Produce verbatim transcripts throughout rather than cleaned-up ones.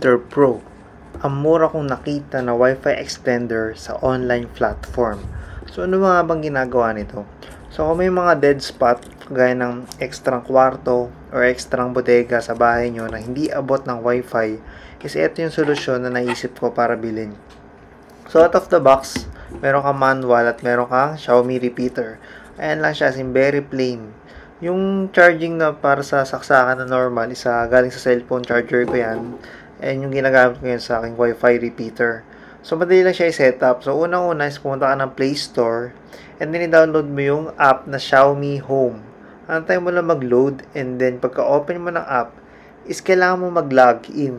Repeater Pro, ang mura kong nakita na Wifi Extender sa online platform. So ano mga bang ginagawa nito? So kung may mga dead spot, kagaya ng ekstrang kwarto or ekstrang bodega sa bahay nyo na hindi abot ng Wi-Fi, is ito yung solusyon na naisip ko para bilhin. So out of the box, meron kang manual at meron kang Xiaomi repeater. Ayan lang siya, as in very plain. Yung charging na para sa saksakan na normal, isa galing sa cellphone charger ko yan. And yung ginagamit ko yun sa aking Wi-Fi repeater. So madali lang siya i-set up. So unang-una is pumunta ka ng Play Store. And then i-download mo yung app na Xiaomi Home. Antay mo lang mag-load. And then pagka-open mo ng app, is kailangan mo mag-login.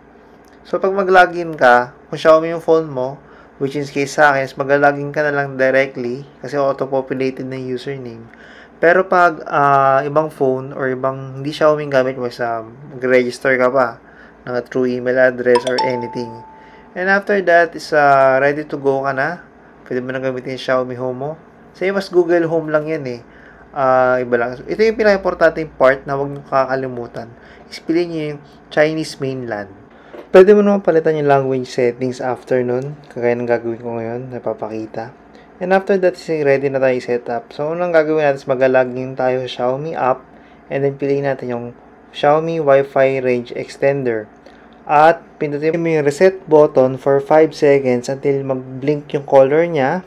So pag mag-login ka, kung Xiaomi yung phone mo, which is case sa akin, is mag-login ka na lang directly kasi auto-populated na yung username. Pero pag uh, ibang phone or ibang hindi Xiaomi gamit mo, sa mag-register ka pa ng true email address or anything. And after that is uh, ready to go ka na. Pwede mo na gamitin yung Xiaomi Home mo. Same as Google Home lang yan eh. Uh, iba lang. Ito yung pinaka-importanting part na huwag nyo kakalimutan. Is piliin nyo yung Chinese Mainland. Pwede mo naman palitan yung language settings after nun. Kagaya ng gagawin ko ngayon, napapakita. And after that, is ready na tayo i-set up. So, unang gagawin natin is mag-login tayo sa Xiaomi App. And then, piliin natin yung Xiaomi Wifi Range Extender. At, pindutin mo yung reset button for five seconds until mag-blink yung color niya.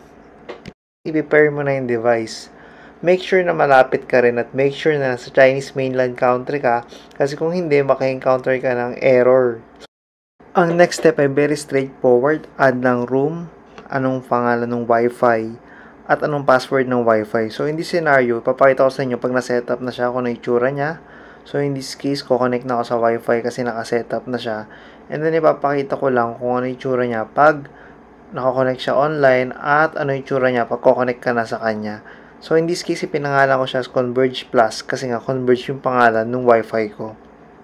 I-pair mo na yung device. Make sure na malapit ka rin at make sure na sa Chinese Mainland country ka. Kasi kung hindi, maka-encounter ka ng error. Ang next step ay very straightforward. Add ng room, anong pangalan ng Wi-Fi, at anong password ng Wi-Fi. So, in this scenario, papakita ko sa inyo pag na-setup na siya kung ano yung itsura niya. So, in this case, ko-connect na ako sa Wi-Fi kasi naka-setup na siya. And then, ipapakita ko lang kung ano yung itsura niya pag naka-connect siya online at ano yung itsura niya pag ko-connect ka na sa kanya. So, in this case, ipinangalan ko siya as Converge Plus kasi nga, Converge yung pangalan ng Wi-Fi ko.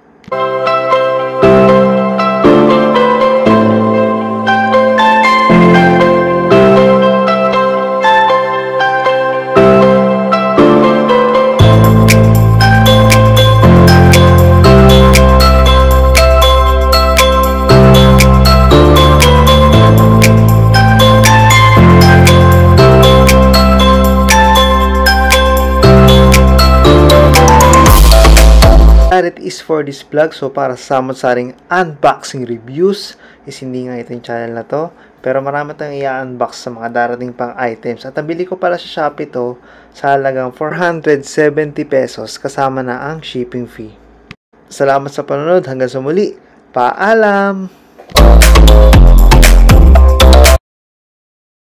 It is for this vlog. So para sa samot-saring unboxing reviews is hindi nga itong channel na to, pero marami tayong i-unbox sa mga darating pang items. At nabili ko pala sa Shopee to sa halagang four hundred seventy pesos kasama na ang shipping fee. Salamat sa panonood, hanggang sa muli, paalam!